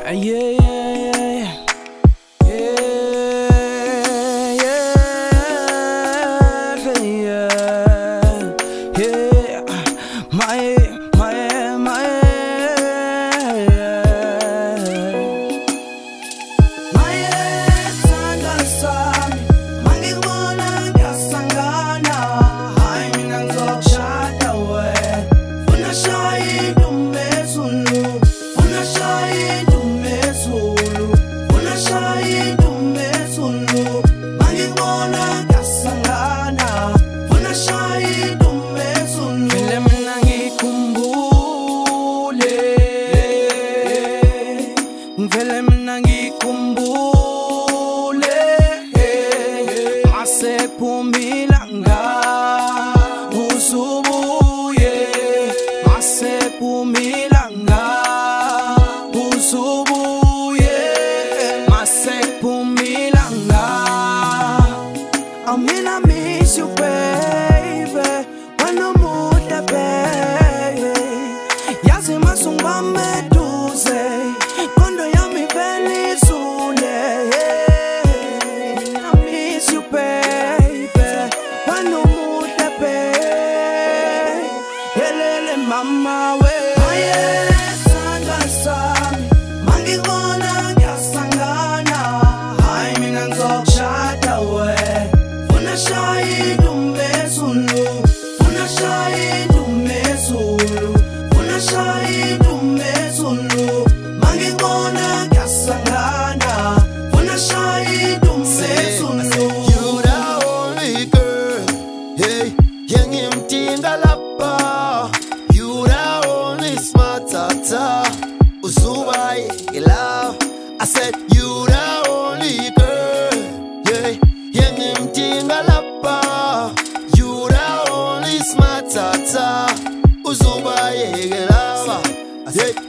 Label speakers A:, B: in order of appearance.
A: Vele mina ngikumbule Masephumilanga usubuye Masephumilanga usubuye Masephumilanga I mean I miss you baby When I'm with the baby Yazi masungba meduze Mama we sanga sami mangibona ngiyasangana hayi mina ngizokushada we funa shayida umezulu funa shayida umezulu funa shayida umezulu mangibona ngiyasangana funa shayida umezulu
B: You the only girl hey yengimtinga lapha Usubai, love. I said you the only girl, yeah. Yengim tinga lapa. You the only smart tata. Usubai, love. I said.